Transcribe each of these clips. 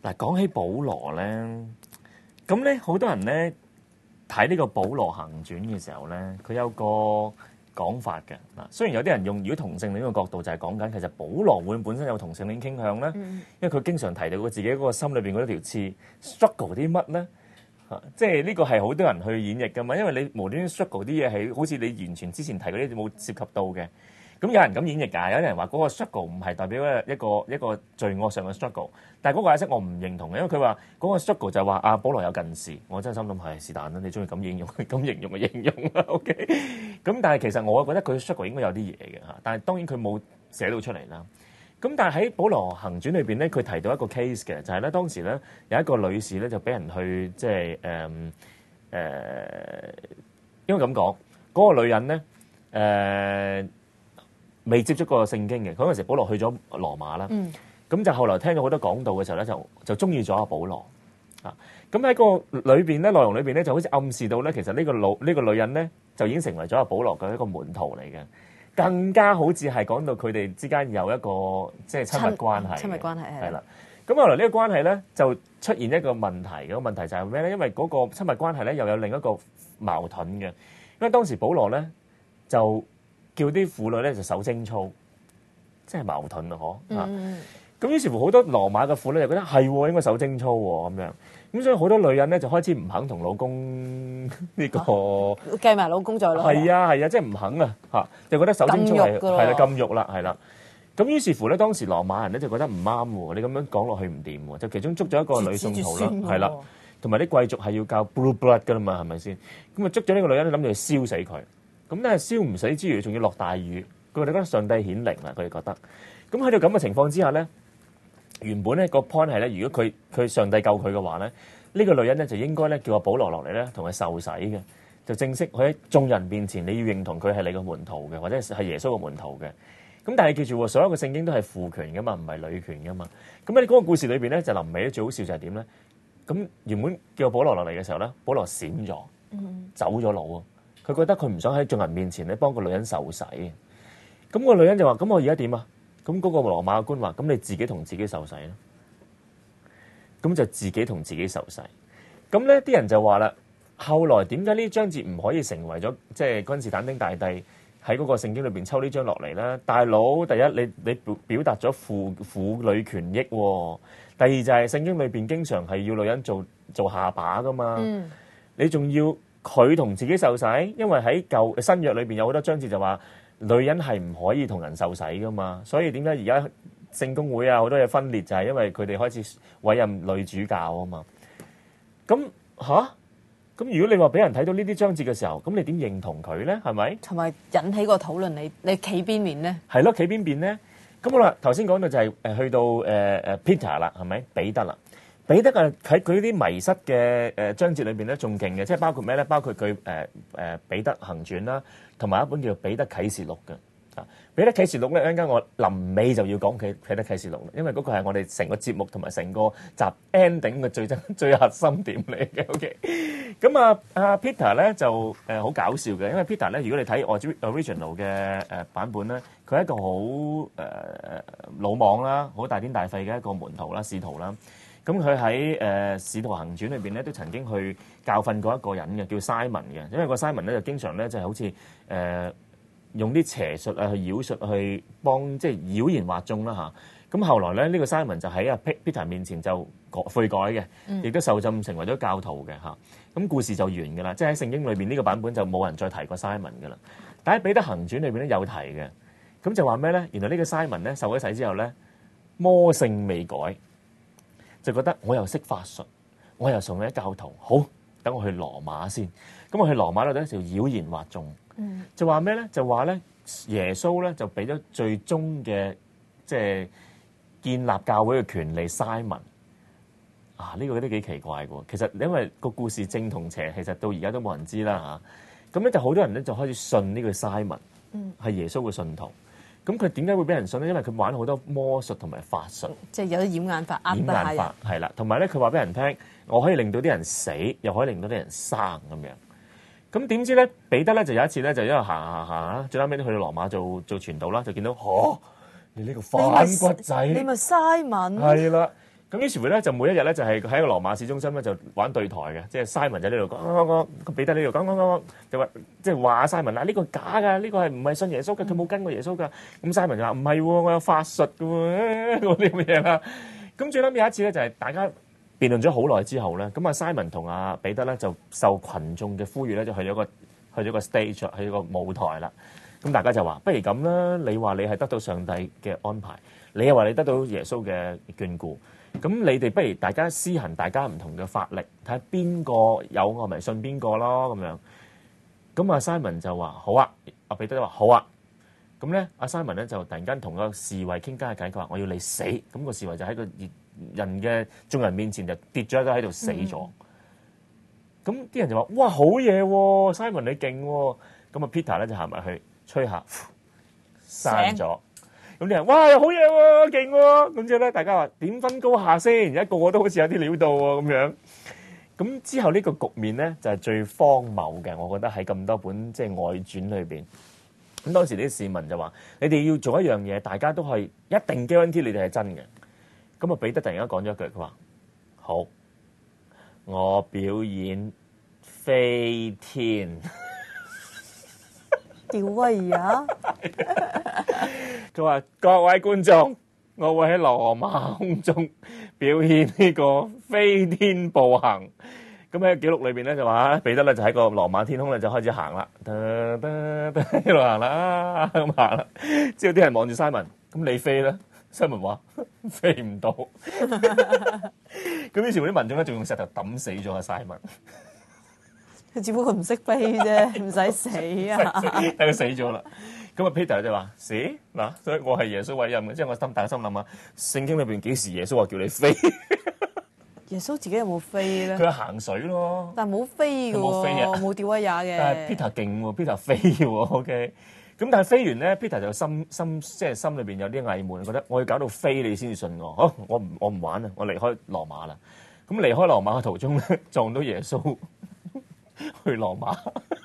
嗱，講起保羅咧，咁咧好多人咧睇呢個保羅行傳嘅時候咧，佢有個講法嘅嗱。雖然有啲人用如果同性戀嘅角度就係講緊，其實保羅會本身有同性戀傾向咧，因為佢經常提到佢自己嗰個心裏邊嗰條刺 struggle 啲乜咧。即係呢個係好多人去演繹㗎嘛，因為你無端端 struggle 啲嘢係好似你完全之前提嗰啲冇涉及到嘅。咁有人咁演繹㗎，有啲人話嗰個 struggle 唔係代表一個罪惡上嘅 struggle， 但係嗰個解釋我唔認同嘅，因為佢話嗰個 struggle 就係話保羅有近視，我真係心諗係是但啦，你中意咁形容就形容啦，OK。咁但係其實我覺得佢 struggle 應該有啲嘢嘅嚇，但係當然佢冇寫到出嚟啦。咁但係喺保羅行傳裏邊咧，佢提到一個 case 嘅，就係咧當時咧有一個女士咧就俾人去即係應該咁講，嗰個女人咧未接觸過聖經嘅，嗰陣時保羅去咗羅馬啦，咁就後來聽咗好多講道嘅時候咧，就中意咗阿保羅啊。咁喺個裏邊咧內容裏邊咧就好似暗示到咧，其實呢個女人咧就已經成為咗阿保羅嘅一個門徒嚟嘅。更加好似係講到佢哋之間有一個即係親密關係，係啦。咁後來呢個關係咧就出現一個問題，個問題就係咩咧？因為嗰個親密關係咧又有另一個矛盾嘅，因為當時保羅咧就叫啲婦女咧就守貞操，即係矛盾啊！咁於是乎好多羅馬嘅婦女就覺得係應該守貞操喎咁樣。咁所以好多女人咧就開始唔肯同老公呢個計埋老公在內。 係啊，即係唔肯啊嚇，就覺得守貞操係啦禁欲啦，係啦。咁於是乎咧，當時羅馬人咧就覺得唔啱喎，你咁樣講落去唔掂喎，就其中捉咗一個女信徒啦，係啦，同埋啲貴族係要教 blue blood 噶啦嘛，係咪先？咁啊捉咗呢個女人，諗住去燒死佢。咁但係燒唔死之餘，仲要落大雨，佢哋覺得上帝顯靈啦，佢哋覺得。咁喺到咁嘅情況之下咧。原本咧個 point 係咧，如果佢上帝救佢嘅話咧，呢個女人咧就應該咧叫阿保羅落嚟咧同佢受洗嘅，就正式佢喺眾人面前你要認同佢係你嘅門徒嘅，或者係耶穌嘅門徒嘅。咁但係記住喎，所有嘅聖經都係父權噶嘛，唔係女權噶嘛。咁喺嗰個故事裏邊咧，就臨尾咧最好笑就係點咧？咁原本叫阿保羅落嚟嘅時候咧，保羅閃咗，走咗路啊！佢覺得佢唔想喺眾人面前咧幫個女人受洗。咁個女人就話：咁我而家點啊？咁嗰個羅馬嘅官話：咁你自己同自己受洗啦。咁就自己同自己受洗。咁咧啲人就話啦，後來點解呢章節唔可以成為咗即係君士坦丁大帝喺嗰個聖經裏邊抽呢章落嚟咧？大佬，第一你表達咗婦女權益喎，第二就係聖經裏邊經常係要女人做下巴噶嘛。你仲要佢同自己受洗，因為喺舊新約裏邊有好多章節就話。女人係唔可以同人受洗噶嘛，所以點解而家聖公會啊好多嘢分裂就係因為佢哋開始委任女主教啊嘛。咁咁如果你話俾人睇到呢啲章節嘅時候，咁你點認同佢咧？係咪？同埋引起個討論，你企邊面咧？ 係咯，企邊邊咧？咁好啦，頭先講到就係去到Peter 啦，係咪？彼得啦。彼得啊喺佢啲迷失嘅章節裏邊咧，仲勁嘅，即係包括咩咧？包括佢彼得行傳啦，同埋一本叫做彼得啟示錄嘅。彼得啟示錄咧，一陣間我臨尾就要講佢彼得啟示錄，因為嗰個係我哋成個節目同埋成個集 ending 嘅最核心點嚟嘅。OK，咁阿 Peter 咧就好搞笑嘅，因為 Peter 咧，如果你睇 original 嘅版本咧，佢係一個好魯莽啦、好大癲大肺嘅一個門徒啦、使徒啦。咁佢喺使徒行傳裏邊咧，都曾經去教訓過一個人嘅，叫 Simon 嘅。因為個 Simon 咧就經常咧就係好似用啲邪術啊去妖術去幫即係妖言惑眾啦嚇。咁後來咧呢個 Simon 就喺阿 Peter 面前就悔改嘅，亦都受浸成為咗教徒嘅嚇。咁故事就完㗎啦，即係喺聖經裏邊呢個版本就冇人再提過 Simon 㗎啦。但喺彼得行傳裏邊咧有提嘅，咁就話咩咧？原來呢個 Simon 咧受咗洗之後咧魔性未改。就覺得我又識法術，我又崇你教徒，好，等我去羅馬先。咁我去羅馬度咧就妖言惑眾，就話咩咧？就話咧耶穌咧就俾咗最終嘅即係建立教會嘅權利 Simon。呢個都幾奇怪嘅。其實因為個故事正同邪，其實到而家都冇人知啦嚇。咁咧就好多人咧就開始信呢個 Simon 係耶穌嘅信徒。咁佢點解會俾人信咧？因為佢玩好多魔術同埋法術， 即係有啲掩眼法， 掩眼法係啦。同埋咧，佢話俾人聽，我可以令到啲人死，又可以令到啲人生咁樣。咁點知咧，彼得咧就有一次咧，就因為行啦，最後尾都去到羅馬做傳道啦，就見到你呢個反骨仔， 你咪 Simon 係啦。 咁於是乎咧，就每一日咧就係喺個羅馬市中心咧就玩對台嘅，即係 Simon 就喺呢度講，彼得呢度講，就話即係話 Simon 啊，呢個假㗎，呢個係唔係信耶穌嘅？佢冇跟過耶穌㗎。咁 Simon 就話唔係喎，我有法術㗎喎，嗰啲咁嘅嘢啦。咁最尾有一次咧，就係大家辯論咗好耐之後咧，咁啊 Simon 同阿彼得咧就受群眾嘅呼籲咧，就去咗個 stage， 去咗個舞台啦。咁大家就話：不如咁啦，你話你係得到上帝嘅安排，你又話你得到耶穌嘅眷顧，咁你哋不如大家施行大家唔同嘅法力，睇下邊個有我咪信邊個咯咁樣。咁阿 Simon 就話好啊，阿彼得話好啊。咁咧，阿 Simon 咧就突然間同個侍衛傾偈偈，佢話我要你死。咁個侍衛就喺個人嘅眾人面前就跌咗喺度死咗。咁啲人就話：哇，好嘢喎 ，Simon 你勁喎。咁啊 Peter 咧就行埋去吹下，閂咗。咁啲人哇，好嘢喎，勁喎。咁之後咧，大家話點分高下先？而家個個都好似有啲料到喎咁樣。咁之後呢個局面咧就係最荒謬嘅，我覺得喺咁多本即係外傳裏邊。咁當時啲市民就話：你哋要做一樣嘢，大家都係一定 guarantee 你哋係真嘅。咁啊，彼得突然間講咗一句，佢話：好，我表演飛天。 吊威啊！ 佢話：各位觀眾，我會喺羅馬空中表演呢個飛天步行。咁喺記錄裏邊咧就話，彼得咧就喺個羅馬天空咧就開始行啦，一路行啦，咁行啦。之後啲人望住 Simon，咁你飛咧？Simon 話飛唔到。咁於是乎啲民眾咧仲用石頭揼死咗阿 Simon。 佢只不過唔識飛啫，唔使死啊！ 但佢死咗啦。咁啊 Peter 就話：死嗱，所以我係耶穌委任嘅，即係我大家心諗啊，聖經裏邊幾時耶穌話叫你飛？ 耶穌自己有冇飛咧？ 佢行水咯， 但係冇飛嘅喎，冇吊威也嘅。 但係 Peter 勁喎，Peter 飛喎 ，OK。咁但係飛完咧，Peter 就即係心裏邊有啲翳悶，覺得我要搞到飛你先至信我。好，我唔玩啦，我離開羅馬啦。咁離開羅馬嘅途中咧，撞到耶穌去羅馬。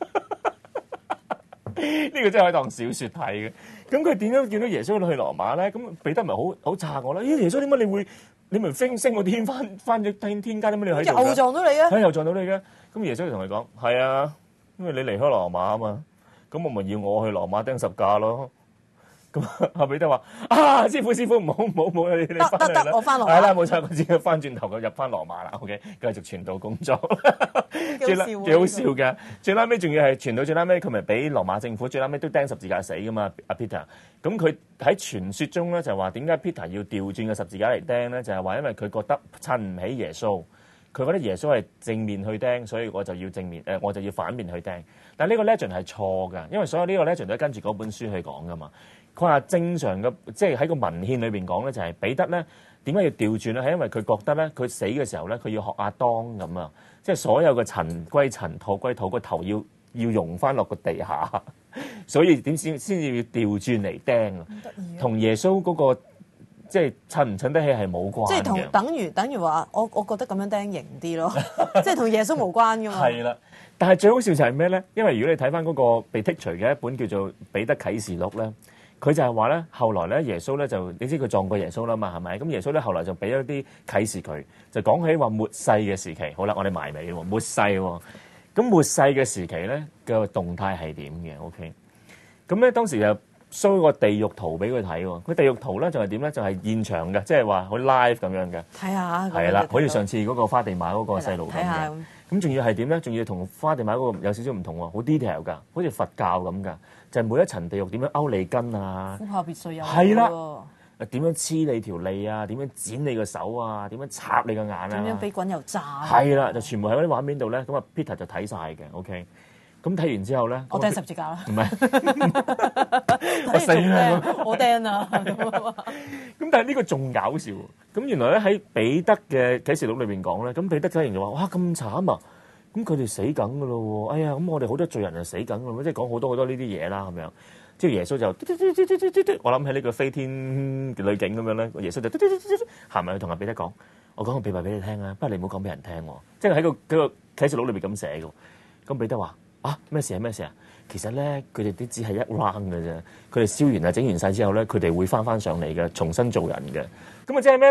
呢個真係可以當小説睇嘅。咁佢點樣見到耶穌去羅馬咧？咁彼得咪好詫我啦！咦，耶穌點解你咪升個天翻咗天間，點解你喺度？ 又撞到你啊！ 又撞到你嘅。咁耶穌就同佢講：係啊，因為你離開羅馬啊嘛，咁我咪要我去羅馬釘十架咯。咁阿彼得話：啊，師傅，唔好，你翻嚟啦， 我翻羅馬。 係啦，冇錯，佢只要翻轉頭佢入翻羅馬啦。OK，繼續傳道工作，幾好笑嘅。最拉尾仲要係傳到最拉尾，佢咪俾羅馬政府最拉尾都釘十字架死噶嘛？阿 Peter，咁佢喺傳說中咧就話點解 Peter 要調轉個十字架嚟釘咧？就係話因為佢覺得襯唔起耶穌。佢覺得耶穌係正面去釘，所以我就要正面，我就要反面去釘。但係呢個 legend 係錯㗎，因為所有呢個 legend 都係跟住嗰本書去講㗎嘛。佢話正常嘅，即係喺個文獻裏邊講咧，就係彼得咧點解要調轉咧？係因為佢覺得咧，佢死嘅時候咧，佢要學亞當咁啊，即係所有嘅塵歸塵，土歸土，個頭要溶翻落個地下，所以點先至要調轉嚟釘啊？同耶穌嗰個。即係襯唔襯得起係冇關嘅， 即係等於話，我覺得咁樣釘型啲咯，即係同耶穌無關噶嘛。係啦，但係最好笑就係咩咧？因為如果你睇翻嗰個被剔除嘅一本叫做《彼得啟示錄》咧，佢就係話咧，後來咧耶穌咧就你知佢撞過耶穌啦嘛，係咪？咁耶穌咧後來就俾咗啲啟示佢，就講起話末世嘅時期。好啦，我哋埋尾喎，末世喎。咁末世嘅時期咧嘅動態係點嘅 ？OK，咁咧當時就show個地獄圖俾佢睇喎，佢地獄圖咧就係點咧？就係現場嘅，即係話好 live 咁樣嘅。 睇下， 係啦，好似上次嗰個花地馬嗰個細路咁睇下嘅。咁仲要係點咧？仲要同花地馬嗰個有少少唔同喎，好 detail 㗎，好似佛教咁㗎。就係每一層地獄點樣勾你筋啊？ 呼下別墅有係啦，點樣黐你條脷啊？點樣剪你個手啊？點樣插你個眼啊？ 點樣俾滾油炸？ 係啦，就全部喺嗰啲畫面度咧。咁啊，Peter 就睇晒嘅。OK。咁睇完之後咧， 我釘十字架啦。 唔係，我死啦！ 我釘啦。 咁但係呢個仲搞笑。咁原來咧喺彼得嘅啟示錄裏邊講咧，咁彼得睇完就話：哇，咁慘啊！咁佢哋死緊㗎咯喎！哎呀，咁我哋好多罪人就死緊㗎咯，即係講好多呢啲嘢啦咁樣。即係耶穌就我諗起呢個飛天嘅女警咁樣咧，耶穌就行埋去同阿彼得講：我講個秘密俾你聽啊，不過你唔好講俾人聽喎。即係喺個啟示錄裏邊咁寫嘅。咁彼得話：啊，咩事啊？咩事啊？其實咧，佢哋啲只係一 round 嘅啫。佢哋燒完啊、整完晒之後咧，佢哋會翻上嚟嘅，重新做人嘅。咁啊，即係咩咧？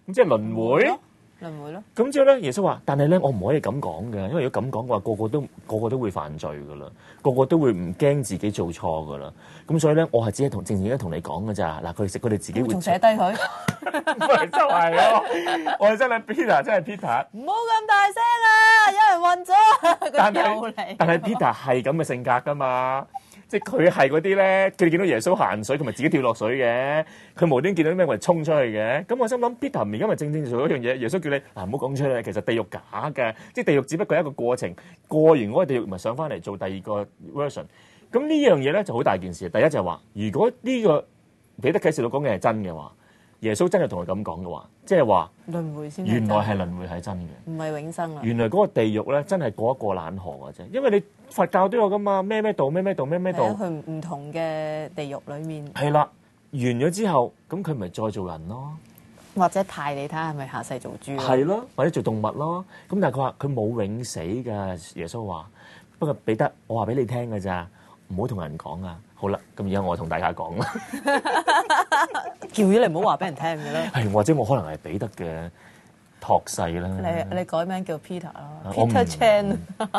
咁即係輪迴。 輪迴咯。 咁之後咧，耶穌話：但係咧，我唔可以咁講嘅，因為如果咁講嘅話，個個都會犯罪噶啦，個個都會唔驚自己做錯噶啦。咁所以咧，我係只係正而家同你講嘅咋。嗱，佢哋自己會仲寫低佢， 咪就係咯。我係真係 Peter，真係 Peter。 唔好咁大聲啊！有人暈咗， 但佢又嚟。 係 Peter 係咁嘅性格噶嘛。即係佢係嗰啲咧，佢見到耶穌行水，佢咪自己跳落水嘅。佢無端見到啲咩，咪衝出去嘅。咁我心諗 Peter 而家咪正正做一樣嘢。耶穌叫你唔好講出嚟，其實地獄假嘅，即係地獄只不過係一個過程，過完嗰個地獄咪上翻嚟做第二個 version。咁呢樣嘢咧就好大件事。第一就係話，如果呢個彼得啟示錄講嘅係真嘅話，耶穌真係同佢咁講嘅話，即係話輪迴先。 原來係輪迴係真嘅， 唔係永生啦。 原來嗰個地獄咧真係過一過冷河嘅啫。因為你佛教都有噶嘛，咩道咩道咩道。 佢唔同嘅地獄裡面。 係啦，完咗之後，咁佢咪再做人咯， 或者派你睇下係咪下世做豬。 係咯，或者做動物咯。咁但係佢話佢冇永死㗎，耶穌話。不過彼得，我話俾你聽㗎咋，唔好同人講啊。好啦，咁而家我同大家講啦。 叫咗你唔好話俾人聽嘅啦。 係或者我可能係彼得嘅託世啦。 你改名叫 Peter 咯，Peter Chan。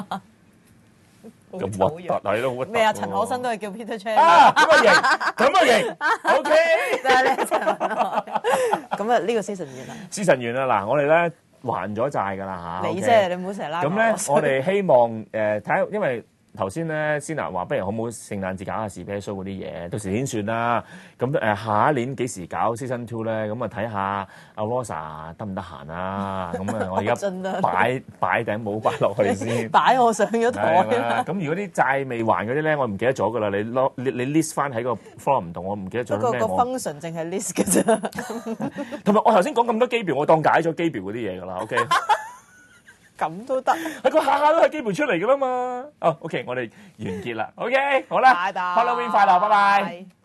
咁核突係咯， 咩啊？陳可辛都係叫 Peter Chan。 啊，咁啊型，咁啊型，OK。 但係咧，咁啊，呢個 season 完啦。 season 完啦，嗱，我哋咧還咗債㗎啦嚇。 你啫，你唔好成日拉我。 咁咧，我哋希望睇下，因為頭先咧，Sina話不如好唔好聖誕節搞下士啤 show 嗰啲嘢，到時先算啦。咁下一年幾時搞 season 2咧？咁啊睇下阿 Rosa 得唔得閒啊？咁啊，我而家擺頂帽擺落去先。 擺我上咗台啦。 咁如果啲債未還嗰啲咧，我唔記得咗㗎啦。你 list 翻喺個 forum 度，我唔記得咗咩。 不過個 function 淨係 list 㗎啫。 同埋我頭先講咁多機票，我當解咗機票嗰啲嘢㗎啦。OK。 咁都得， 佢下下都係機會出嚟噶啦嘛。哦，OK，我哋完結啦。OK，好啦，Halloween 快樂，拜拜。